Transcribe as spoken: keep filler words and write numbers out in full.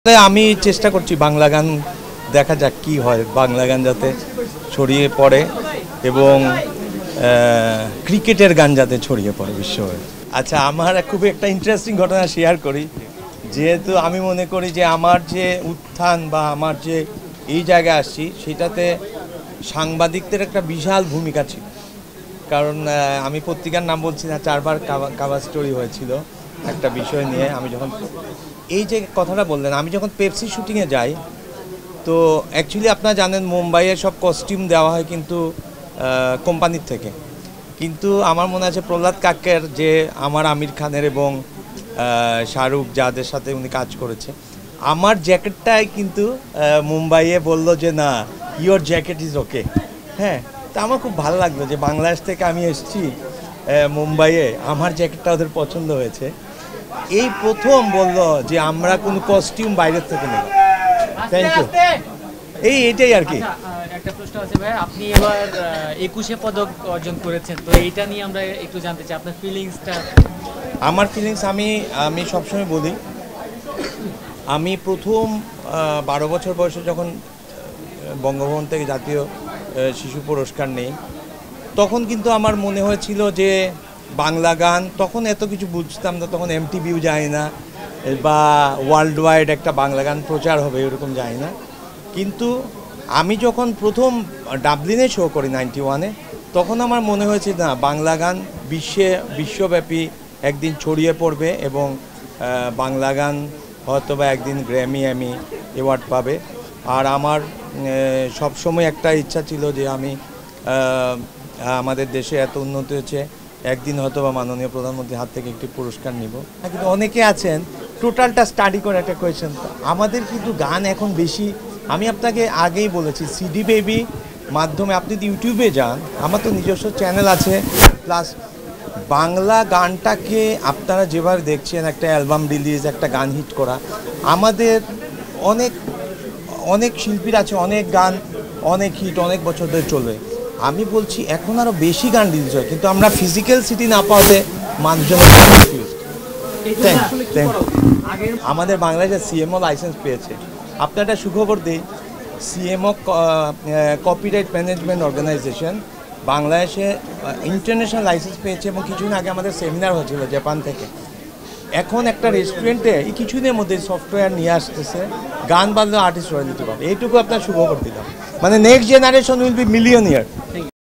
আমি চেষ্টা করছি বাংলা গান দেখা যাক কি হয়, বাংলা গান যাতে ছড়িয়ে পড়ে এবং ক্রিকেটের গান যাতে ছড়িয়ে পড়ে বিশ্বজুড়ে। আচ্ছা, আমার খুব একটা ইন্টারেস্টিং ঘটনা শেয়ার করি। যেহেতু আমি মনে করি যে আমার যে উত্থান বা আমার যে এই জায়গায় আসছি সেটাতে সাংবাদিকদের একটা বিশাল ভূমিকা ছিল। কারণ আমি পত্রিকার নাম বলছি না, চারবার কাভার স্টোরি হয়েছিল একটা বিষয় নিয়ে। আমি যখন এই যে কথাটা বললেন, আমি যখন পেপসি শুটিংয়ে যাই, তো অ্যাকচুয়ালি আপনারা জানেন মুম্বাইয়ে সব কস্টিউম দেওয়া হয় কিন্তু কোম্পানির থেকে। কিন্তু আমার মনে আছে প্রহ্লাদ কাক্কের যে আমার আমির খানের এবং শাহরুখ যাদের সাথে উনি কাজ করেছে, আমার জ্যাকেটটাই কিন্তু মুম্বাইয়ে বললো যে না, ইয়োর জ্যাকেট ইজ ওকে। হ্যাঁ, তা আমার খুব ভালো লাগলো যে বাংলাদেশ থেকে আমি এসেছি মুম্বাইয়ে, আমার জ্যাকেটটা ওদের পছন্দ হয়েছে। এই প্রথম বললো যে আমরা কোনো কস্টিউম বাইরের থেকে নেব। Thank you. এই এটাই আর কি। একটা প্রশ্ন আছে ভাই, আপনি এবার একুশে পদক অর্জন করেছেন, তো এইটা নিয়ে আমরা একটু জানতে চাই আপনার ফিলিংসটা। আমার ফিলিংস আমি আমি সবসময় বলি, আমি প্রথম বারো বছর বয়সে যখন বঙ্গভবন থেকে জাতীয় শিশু পুরস্কার নেই, তখন কিন্তু আমার মনে হয়েছিল যে বাংলা গান, তখন এত কিছু বুঝতাম না, তখন এমটিভিও যায় না বা ওয়ার্ল্ড ওয়াইড একটা বাংলা গান প্রচার হবে এরকম যায় না। কিন্তু আমি যখন প্রথম ডাবলিনে শো করি নাইনটি ওয়ানে, তখন আমার মনে হয়েছে না, বাংলা গান বিশ্বে বিশ্বব্যাপী একদিন ছড়িয়ে পড়বে এবং বাংলা গান হয়তো বা একদিন গ্র্যামি এমি অ্যাওয়ার্ড পাবে। আর আমার সবসময় একটা ইচ্ছা ছিল যে আমি আমাদের দেশে এত উন্নতি হয়েছে, একদিন হয়তো বা মাননীয় প্রধানমন্ত্রীর হাত থেকে একটি পুরস্কার নিব। কিন্তু অনেকে আছেন টোটালটা স্টাডি করে একটা কোয়েশ্চেন। আমাদের কিন্তু গান এখন বেশি, আমি আপনাকে আগেই বলেছি, সিডি বেবি মাধ্যমে আপনি যদি ইউটিউবে যান, আমার তো নিজস্ব চ্যানেল আছে, প্লাস বাংলা গানটাকে আপনারা যেভাবে দেখছেন, একটা অ্যালবাম রিলিজ, একটা গান হিট করা, আমাদের অনেক অনেক শিল্পীর আছে, অনেক গান অনেক হিট অনেক বছর ধরে চলবে। আমি বলছি এখন আরও বেশি গান রিলিজ হয়, কিন্তু আমরা ফিজিক্যাল সিটি না পাওয়াতে মানুষজন আমাদের বাংলাদেশে সিএমও লাইসেন্স পেয়েছে। আপনার একটা সুখবর দিই, সিএমও কপিরাইট ম্যানেজমেন্ট অর্গানাইজেশন বাংলাদেশে ইন্টারন্যাশনাল লাইসেন্স পেয়েছে এবং কিছুদিন আগে আমাদের সেমিনার হয়েছিল জাপান থেকে। এখন একটা রেস্টুরেন্টে এই কিছুদিনের মধ্যে সফটওয়্যার নিয়ে আসতেছে, গান বাজলে আর্টিস্ট রয়্যালিটি পাবে। এইটুকু আপনার সুখবর দিলাম, মানে next generation will be millionaire.